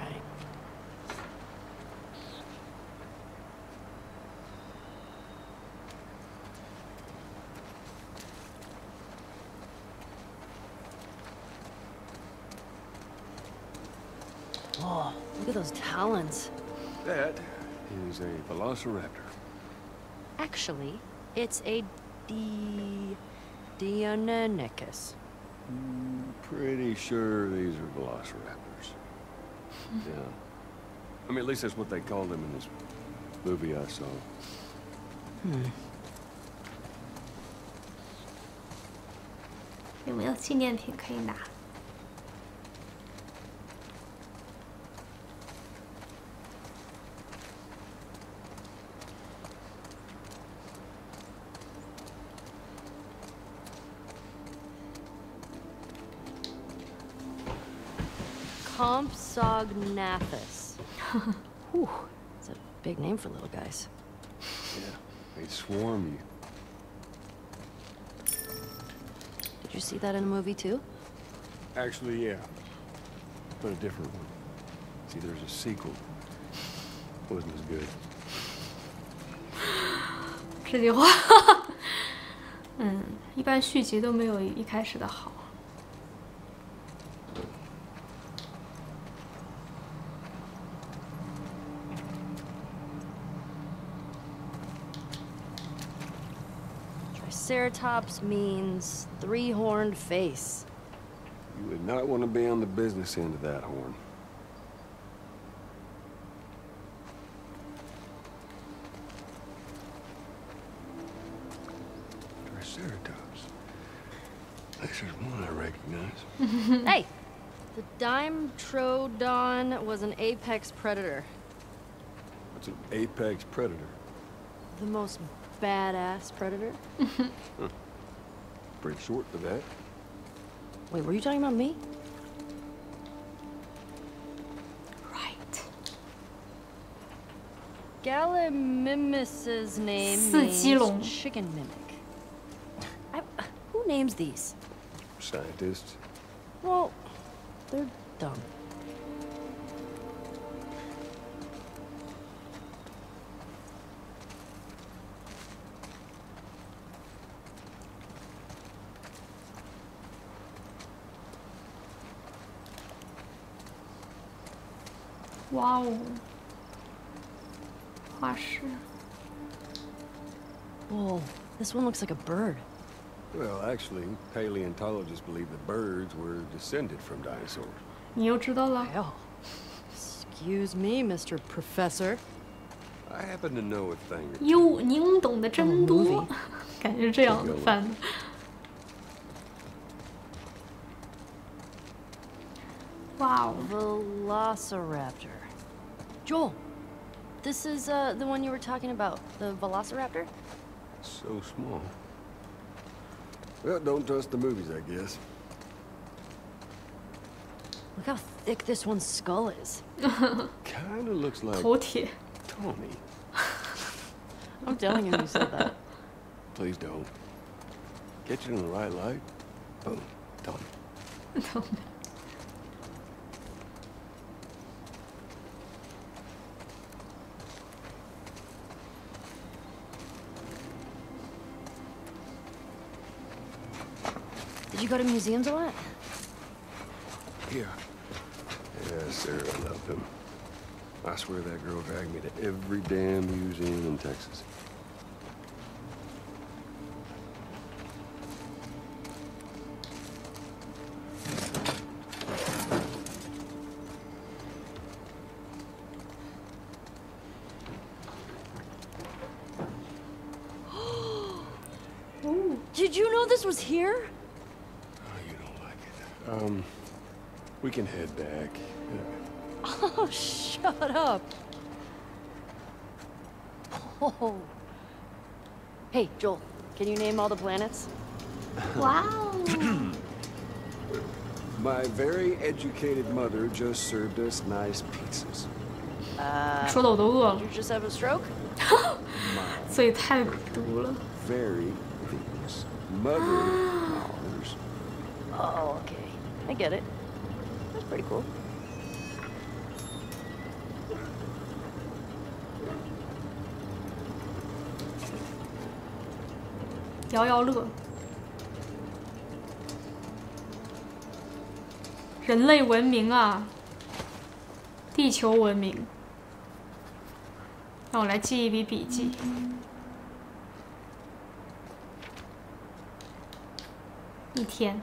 Whoa, look at those talons. That is a velociraptor. Actually, it's a D... Deinonychus. Pretty sure these are velociraptors. Yeah. I mean, at least that's what they called them in this movie I saw. Hmm. 有没有纪念品可以拿？ Compsognathus. Whew, it's a big name for little guys. Yeah, they'd swarm you. Did you see that in a movie too? Actually, yeah. But a different one. See, there's a sequel. Wasn't as good. 这句话，嗯，一般续集都没有一开始的好。 Triceratops means three-horned face. You would not want to be on the business end of that horn. Triceratops. This is one I recognize. Hey! The Dimetrodon was an apex predator. What's an apex predator? The most badass predator. Huh. Pretty short for that. Wait, were you talking about me? Right. Gallimimus's name 四鸡龙 means chicken mimic. I, who names these? Scientists. Well, they're dumb. Wow. 化石。 Whoa, this one looks like a bird. Well, actually, paleontologists believe that birds were descended from dinosaurs. 你又知道了？ Oh, excuse me, Mister Professor. I happen to know a thing or two. 哟，您懂得真 Oh, 多 movie.， 感觉这样的翻的。哇哦， Velociraptor. Joel, this is uh, the one you were talking about, the Velociraptor? So small. Well, don't trust the movies, I guess. Look how thick this one's skull is. Kinda looks like 头铁。 Tommy. I'm telling you, you said that. Please don't. Get you in the right light. Boom. Tommy. Did you go to museums a lot? Yeah. Yeah, Sarah loved him. I swear that girl dragged me to every damn museum in Texas. Did you know this was here? Oh, you don't like it. Um, we can head back. Oh, shut up. Oh. Hey, Joel, can you name all the planets? 哇哦， My very educated mother just served us nice pizzas. 说的我都饿了 Did，you just have a stroke? 嘴太毒了。 Very famous. Mother ours. Oh, okay. I get it. That's pretty cool. 摇摇乐，人类文明啊，地球文明。让我来记一笔笔记。一天。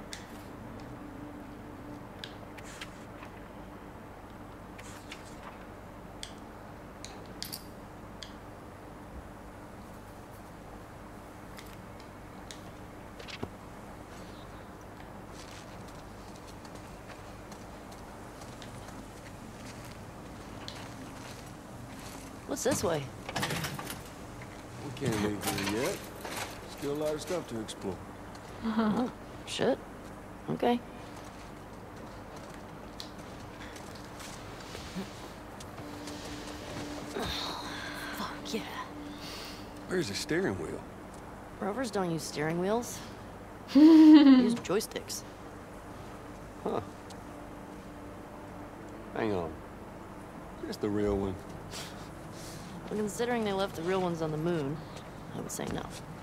What's this way? We can't leave here yet. Still a lot of stuff to explore. Oh, shit. Okay. Fuck yeah. Where's the steering wheel? Rovers don't use steering wheels. They use joysticks. Huh. Hang on. Here's the real one. But considering they left the real ones on the moon, I would say no.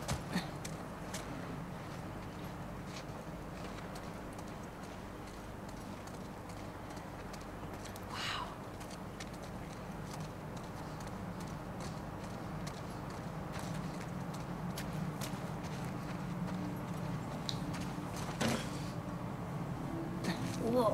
Whoa.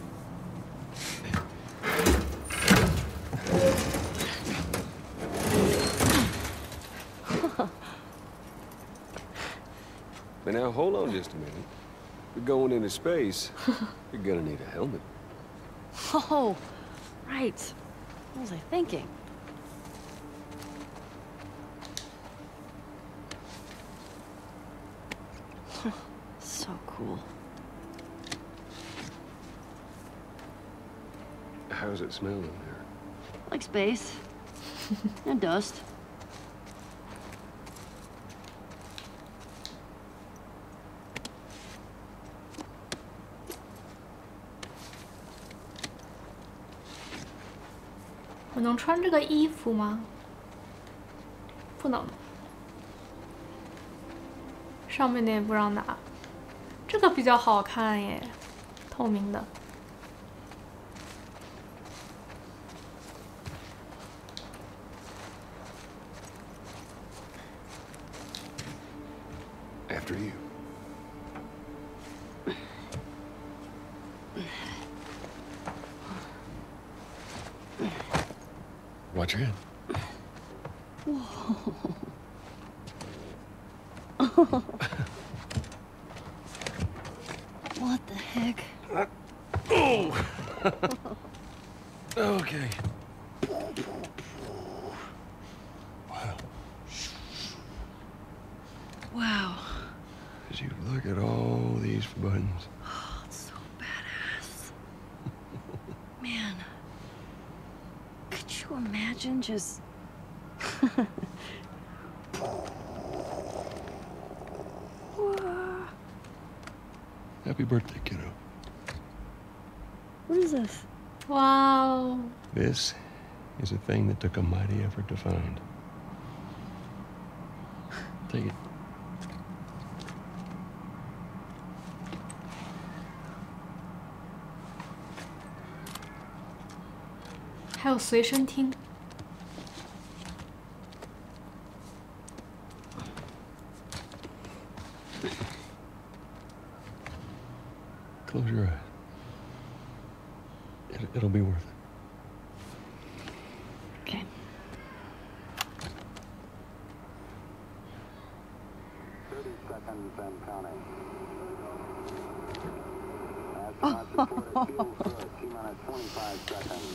But now, hold on just a minute. We're going into space. You're gonna need a helmet. Oh, right. What was I thinking? So cool. How's it smell in there? Like space. And dust. 我能穿这个衣服吗？不能。上面的也不让拿。这个比较好看耶，透明的。 after you. Watch your head. What the heck? Oh! Okay. Wow. Wow. As you look at all these buttons. Oh, it's so badass. Man. Could you imagine just... Happy birthday, kiddo. What is this? Wow. This is a thing that took a mighty effort to find. Take it. 还有随身听。 Close your eyes. It, it'll be worth it. Okay. thirty seconds and counting. Astronauts reported fuel good. T minus twenty-five seconds.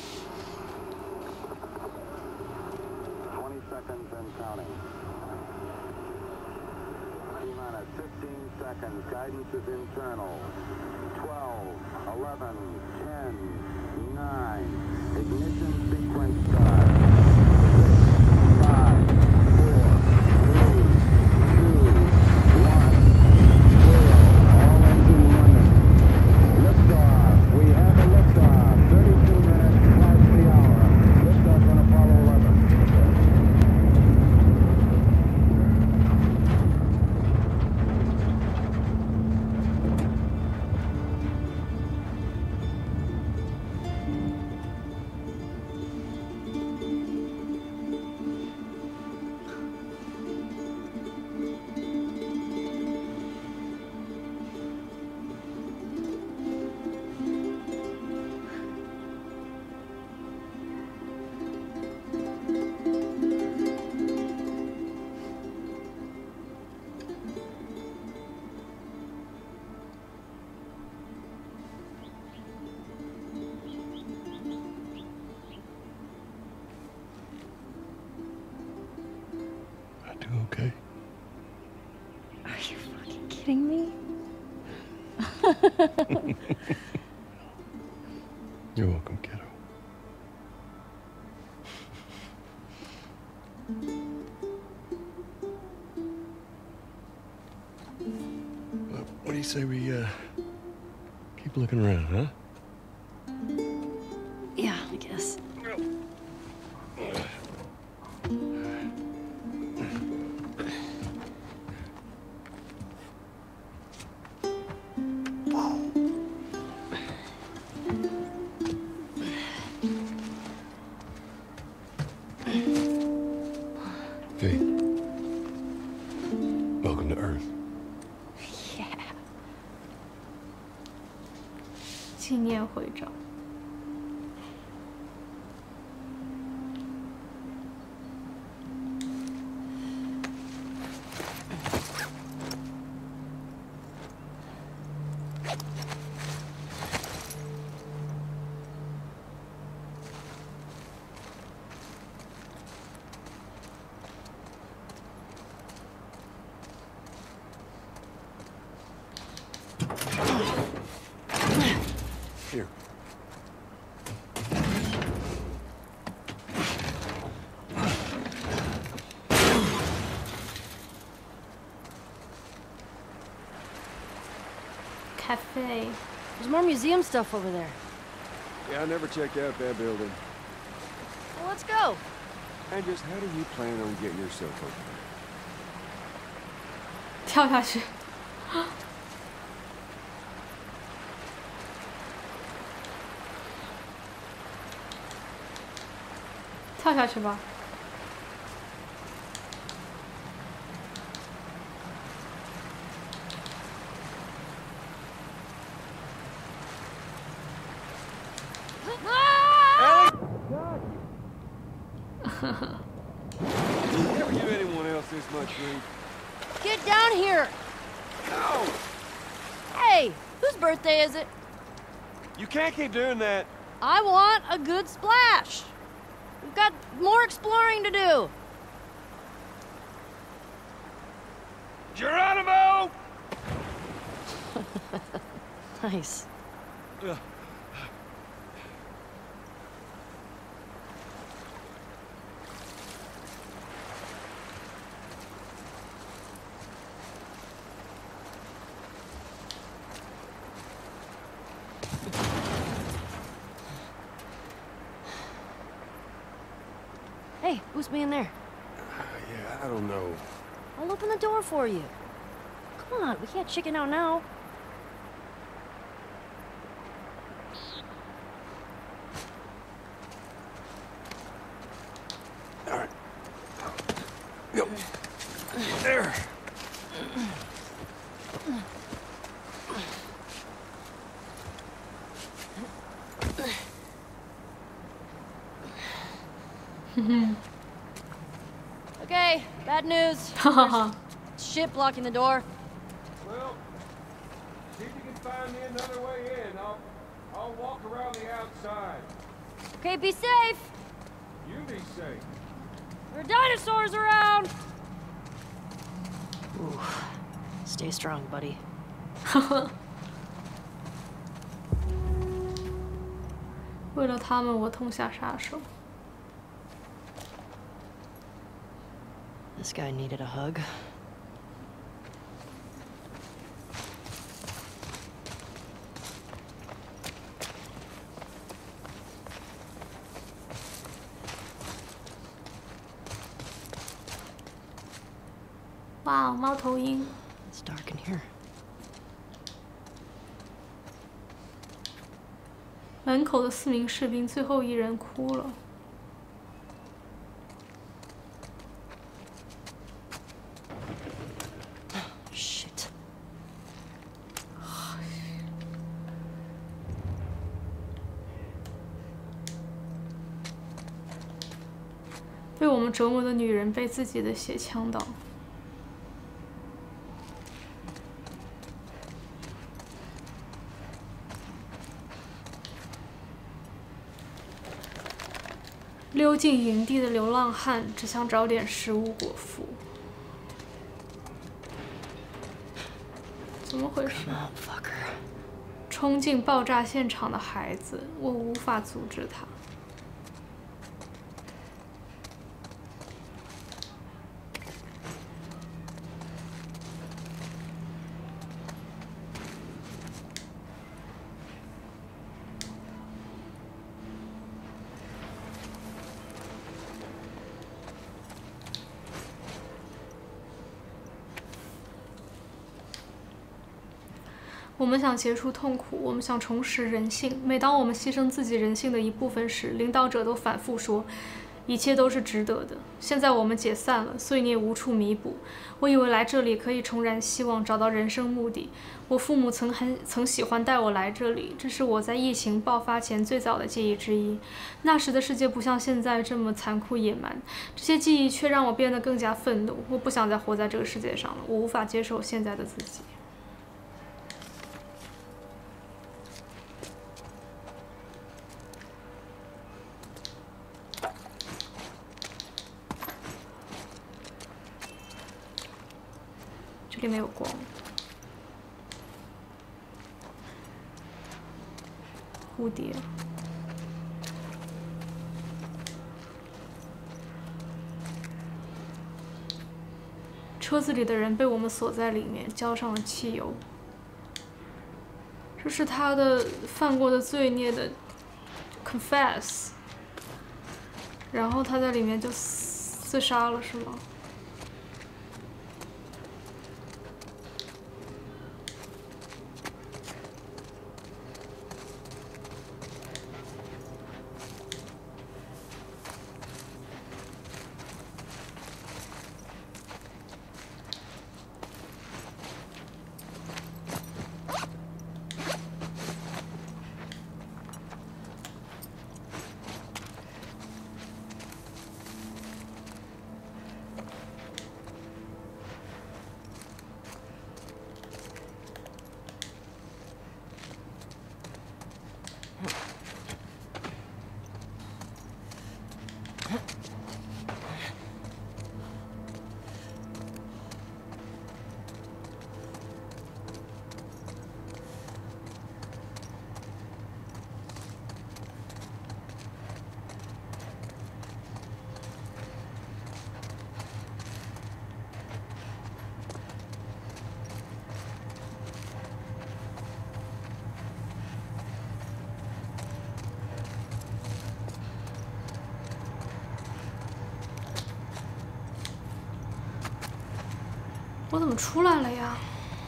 twenty seconds and counting. T minus fifteen seconds. Guidance is internal. twelve, eleven, ten, nine. Ignition sequence start. six, five, four, three, two, one, zero. All engine running. Liftoff. We have a liftoff. thirty-two minutes past the hour. Liftoff on Apollo eleven. Do okay. Are you fucking kidding me? You're welcome, kiddo. Well, what do you say we uh, keep looking around, huh? Yeah, I guess. Hey. Welcome to Earth. Yeah. 纪念徽章。 Here. Cafe. There's more museum stuff over there. Yeah, I never checked out that building. Well, let's go. And just how do you plan on getting yourself over there? 跳下去。跳下去吧。 You ever give anyone else this much grief? Get down here! No! Hey, whose birthday is it? You can't keep doing that. I want a good splash. We've got more exploring to do. Geronimo! Nice. Ugh. Hey, who's being there? Yeah, I don't know. I'll open the door for you. Come on, we can't chicken out now. All right. Go. There. Okay, bad news. There's shit blocking the door. Well, see if you can find me another way in. I'll, I'll walk around the outside. Okay, be safe. You be safe. There are dinosaurs around. Ooh. Stay strong, buddy. 为了他们，我痛下杀手。 This guy needed a hug. Wow, 猫头鹰。 It's dark in here. 门口的四名士兵最后一人哭了。 Shit. 被我们折磨的女人被自己的血呛到。溜进营地的流浪汉只想找点食物果腹。怎么回事？ Come on, fucker. 冲进爆炸现场的孩子，我无法阻止他。 我们想结束痛苦，我们想重拾人性。每当我们牺牲自己人性的一部分时，领导者都反复说，一切都是值得的。现在我们解散了，罪孽无处弥补。我以为来这里可以重燃希望，找到人生目的。我父母曾很曾喜欢带我来这里，这是我在疫情爆发前最早的记忆之一。那时的世界不像现在这么残酷野蛮，这些记忆却让我变得更加愤怒。我不想再活在这个世界上了，我无法接受现在的自己。 这里没有光。蝴蝶。车子里的人被我们锁在里面，浇上了汽油。这是他的犯过的罪孽的 confess， 然后他在里面就自杀了，是吗？ 我怎么出来了呀？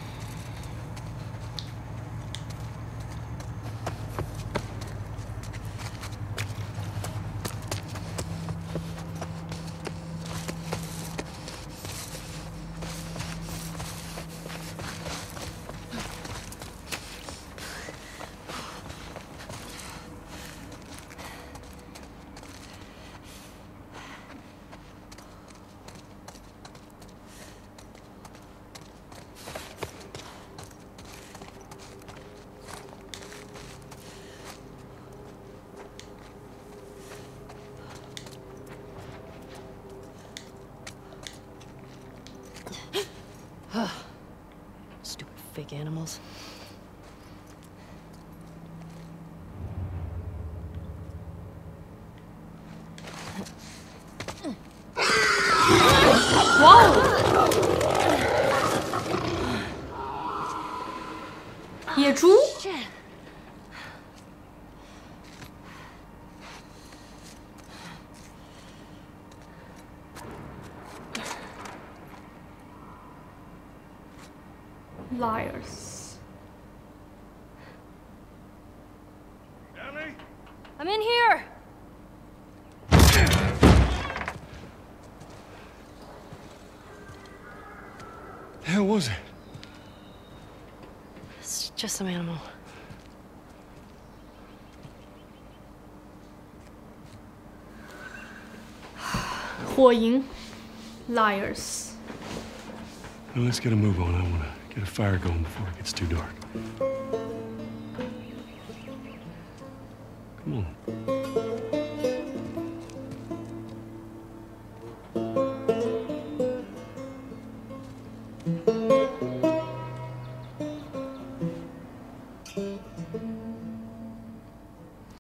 Stupid fake animals. Wow! 野猪？ Liars. Ellie? I'm in here! The hell was it? It's just some animal. 火营 Liars. Well, let's get a move on. I want to get a fire going before it gets too dark. Come on.